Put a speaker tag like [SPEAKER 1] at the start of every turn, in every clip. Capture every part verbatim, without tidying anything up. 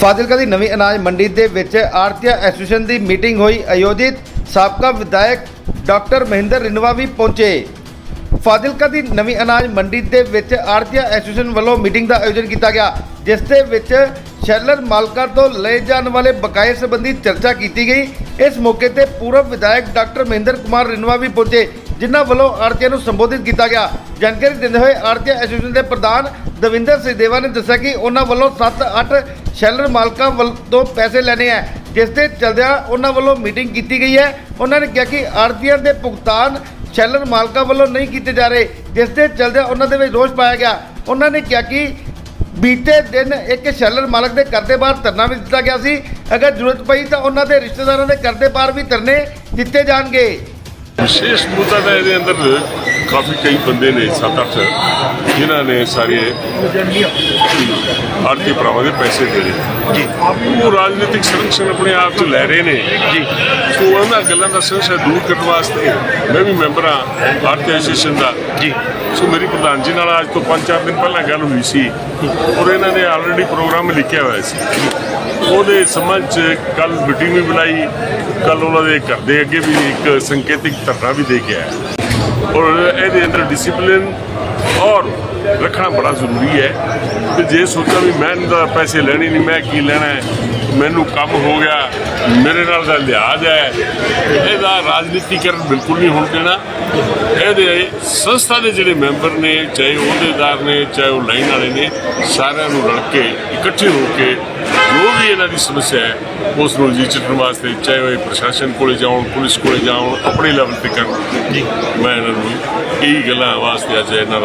[SPEAKER 1] ਫਾਜ਼ਿਲਕਾ ਦੀ ਨਵੀਂ ਅਨਾਜ ਮੰਡੀ ਦੇ ਵਿੱਚ ਆੜ੍ਹਤੀਆ ਐਸੋਸੀਏਸ਼ਨ ਦੀ ਮੀਟਿੰਗ ਹੋਈ ਆਯੋਜਿਤ। ਸਾਬਕਾ ਵਿਧਾਇਕ ਡਾਕਟਰ ਮਹਿੰਦਰ ਰਿੰਨਵਾ ਵੀ ਪਹੁੰचे। ਫਾਜ਼ਿਲਕਾ ਦੀ ਨਵੀਂ ਅਨਾਜ ਮੰਡੀ ਦੇ ਵਿੱਚ ਆੜ੍ਹਤੀਆ ਐਸੋਸੀਏਸ਼ਨ ਵੱਲੋਂ ਮੀਟਿੰਗ ਦਾ ਆਯੋਜਨ ਕੀਤਾ ਗਿਆ, ਜਿਸ ਦੇ ਵਿੱਚ ਸ਼ੈਲਰ ਮਾਲਕਾਂ ਤੋਂ ਲਏ ਜਾਣ ਵਾਲੇ ਬਕਾਏ संबंधी चर्चा की गई। इस मौके पर पूर्व विधायक डॉक्टर महेंद्र कुमार रिन्नवा भी पहुंचे, जिन्होंने वालों आड़तिया को संबोधित किया गया। जानकारी देते हुए आड़तिया एसोसीएशन के प्रधान दविंदर सचदेवा ने दस्सिया कि उन्होंने वालों सत्त अठ शैलर मालकों तो पैसे लेने हैं, जिसके चलदे उन्होंने वालों मीटिंग की गई है। उन्होंने कहा कि आड़तिया के भुगतान शैलर मालकों वालों नहीं किए जा रहे, जिसके चलदे उन्होंने रोष पाया गया। उन्होंने कहा कि बीते दिन एक शैलर मालक के घर के बाहर धरना भी दिता गया सी। अगर जरूरत पई तो उन्होंने रिश्तेदारों के घर के बाहर भी धरने दिते जाएंगे।
[SPEAKER 2] विशेष मुद्दा तो ये अंदर काफ़ी कई बंदे ने सत्त अठ जिन्होंने सारे आड़ती भरावां दे पैसे दे रहे जी, वो राजनीतिक संरक्षण अपने आप च लै रहे हैं जी। सो उन्होंने गलों का संशय दूर करने वास्ते मैं भी मैंबर हाँ आड़ती एसोसीएशन का जी। सो मेरी प्रधान जी नाल अज तो पाँच चार दिन पहला गल हुई सी और इन्होंने ऑलरेडी प्रोग्राम लिखिया हुआ सी। ਉਹਦੇ ਸੰਬੰਧ 'ਚ ਕੱਲ ਮੀਟਿੰਗ ਵੀ ਬੁਲਾਈ, ਕੱਲ ਉਹਨਾਂ ਦੇ ਘਰ ਦੇ ਅੱਗੇ ਵੀ ਇੱਕ ਸੰਕੇਤਿਕ ਧਰਨਾ ਵੀ ਦੇ ਕੇ ਆਇਆ। ਔਰ ਇਹਦੇ ਅੰਦਰ ਡਿਸਿਪਲਿਨ ਔਰ ਰੱਖਣਾ ਬੜਾ ਜ਼ਰੂਰੀ ਹੈ ਕਿ ਜੇ ਸੋਚਾਂ ਵੀ ਮੈਂ ਤਾਂ ਪੈਸੇ ਲੈਣੇ ਨਹੀਂ, ਮੈਂ ਕੀ ਲੈਣਾ ਹੈ, ਮੈਨੂੰ ਕੰਮ ਹੋ ਗਿਆ, ਮੇਰੇ ਨਾਲ ਦਾ ਲਿਹਾਜ਼ ਹੈ, ਇਹਦਾ ਰਾਜਨੀਤੀਕਰਨ ਬਿਲਕੁਲ ਨਹੀਂ ਹੋਣ ਦੇਣਾ। ਇਹਦੇ ਸੰਸਥਾ ਦੇ ਜਿਹੜੇ ਮੈਂਬਰ ਨੇ, ਚਾਹੇ ਅਹੁਦੇਦਾਰ ਨੇ, ਚਾਹੇ ਉਹ ਲਾਈਨ ਵਾਲੇ ਨੇ, ਸਾਰਿਆਂ ਨੂੰ ਰਲ ਕੇ ਇਕੱਠੇ ਹੋ ਕੇ जो भी इन्हों की समस्या है उस नजीचण वास्ते, चाहे वह प्रशासन को जाओ, पुलिस को जाओ, अपने लैवल पर कर जी। मैं इन्होंने कई गलों वास्ते अज इन्हों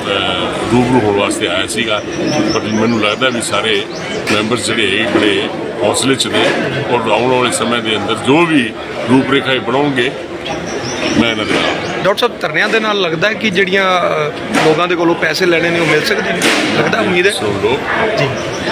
[SPEAKER 2] रूबरू होने वास्ते आया सीगा, पर मैनू लगता भी सारे मैंबर जोड़े बड़े हौसले च ने और आने वाले समय के अंदर जो भी रूपरेखा बनाओगे मैं इन्होंने
[SPEAKER 3] डॉक्टर साहब धरनिया के नाल लगता है कि जिहड़ियां लोगों के कोलों पैसे लेने ने मिल सकते हैं, लगता उम्मीद है।
[SPEAKER 2] सुन लो जी,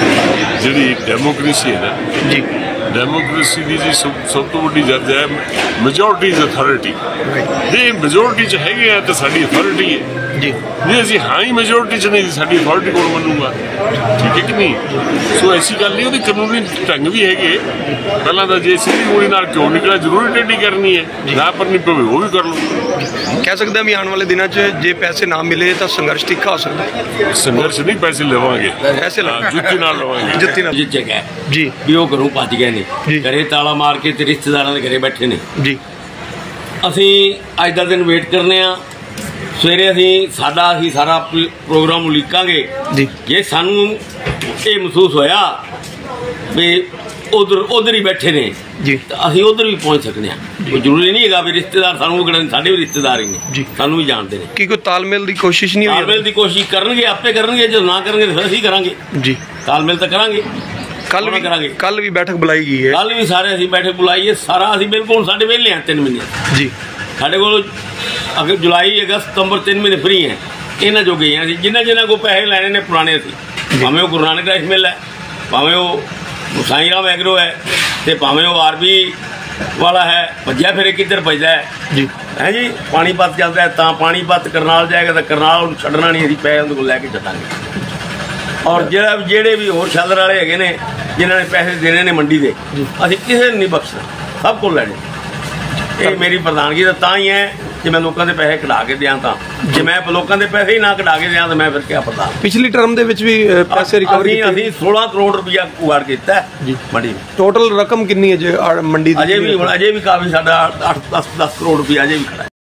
[SPEAKER 2] जी डेमोक्रेसी है ना जी, डेमोक्रेसी की जी सब सब तो वड्डी जज है मेजोरिटी इज अथॉरिटी। जे मेजोरिटी च हैगे तो साडी अथॉरिटी है जी, जे असीं हाँ ही मेजोरिटी च नहीं साडी अथॉरिटी कौन मनूगा, ठीक है कि नहीं। सो ऐसी गल नहीं, वो कानूनी ढंग भी है। पहला तो जे सीधी गोली नाल क्यों निकला, जरूरी टेढ़ी करनी है ना, पर नहीं पवे वो भी कर लो।
[SPEAKER 3] कह सकते हैं भी आने वाले दिनों च जे पैसे ना मिले तो संघर्ष तीखा हो सकता है।
[SPEAKER 2] संघर्ष नहीं, पैसे लवांगे,
[SPEAKER 3] पैसे
[SPEAKER 2] जुत्ती नाल लवांगे,
[SPEAKER 3] जुत्ती नाल
[SPEAKER 4] जगह जी भी वो घरों भज गए ने, घरे ताला मार के ते रिश्तेदारां दे घरे बैठे ने जी। असीं अज दा दिन वेट करने आ, सवेरे असीं साडा असीं सारा प्रोग्राम उलीकांगे जी। जे सानू ये महसूस होया भी उधर उधर ही बैठे ने जी, तो असीं उधर भी पहुँच सकते हैं। जरूरी नहीं है भी रिश्तेदार सानू कड़न, साडे भी रिश्तेदार ही ने जी, सानू भी जानते हैं
[SPEAKER 3] कि कोई तालमेल की कोशिश नहीं,
[SPEAKER 4] तालमेल की कोशिश करनगे, आपे करनगे, जो ना करनगे फिर असीं करांगे जी। तालमेल तो करांगे,
[SPEAKER 3] कल भी करांगे, कल भी बैठक बुलाई गई है,
[SPEAKER 4] कल भी सारे असीं बैठक बुलाई है, सारा असीं बिल्कुल साडे वेले हैं तीन महीने जी। साडे कोल अगर जुलाई अगस्त सितंबर तीन महीने फ्री हैं, इन्हां जो गए हैं जिन्हां जिन्हां को पैसे लैने ने पुराने सी, भावें वो गुरु नानक राइस मिल है, भावें वो साईं राम एग्रो है, तो भावें वो आर बी वाला है, भज्या फिर किधर भजदा है जी है जी। पानीपत चलता है तो पानीपत करनाल जाएगा तो करनाल छड्डना नहीं, असीं पैसे उहदे कोल लैके छड्डांगे। और जेड़ा जेड़े भी होर शैलर वाले हैगे ने जिन्होंने पैसे देने ने मंडी के, असीं किसी नहीं बख्शना, सब को लैने। ये मेरी प्रधानगी तो तां ही है जे मैं लोगों के पैसे कढ़ा के दियां, तां जे मैं लोगों के पैसे ही ना कढ़ा के दियां तो मैं फिर क्या प्रधान।
[SPEAKER 3] पिछली टर्म दे विच भी पैसे रिकवरी
[SPEAKER 4] असीं सोलह करोड़ रुपया उगाड़ कीता जी मंडी में।
[SPEAKER 3] टोटल रकम कितनी है जे मंडी दी?
[SPEAKER 4] अजे भी अजे भी काफ़ी साडा अठ दस दस करोड़ रुपया अजे भी खड़ा है।